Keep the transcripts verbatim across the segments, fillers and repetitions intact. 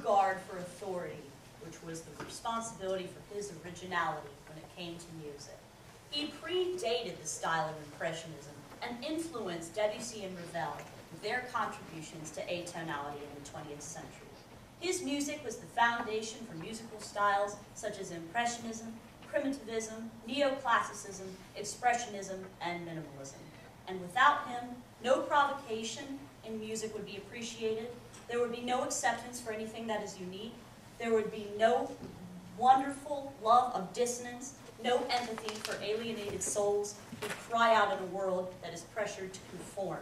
regard for authority, which was the responsibility for his originality when it came to music. He predated the style of Impressionism and influenced Debussy and Ravel with their contributions to atonality in the twentieth century. His music was the foundation for musical styles such as Impressionism, Primitivism, Neoclassicism, Expressionism, and Minimalism. And without him, no provocation in music would be appreciated. There would be no acceptance for anything that is unique. There would be no wonderful love of dissonance, no empathy for alienated souls who cry out in a world that is pressured to conform.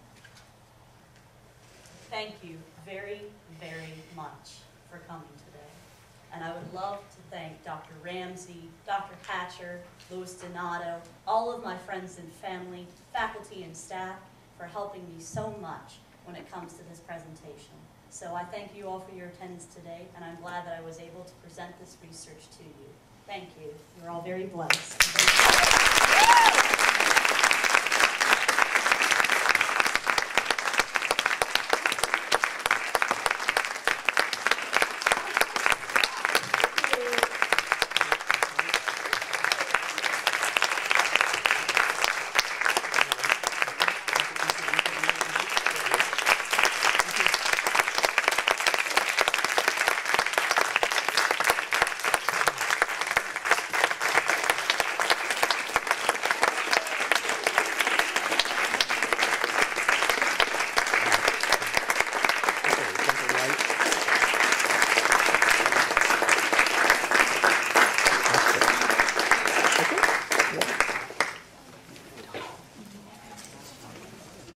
Thank you very, very much for coming today. And I would love to thank Doctor Ramsey, Doctor Hatcher, Louis Donato, all of my friends and family, faculty and staff for helping me so much when it comes to this presentation. So I thank you all for your attendance today, and I'm glad that I was able to present this research to you. Thank you. You're all very blessed.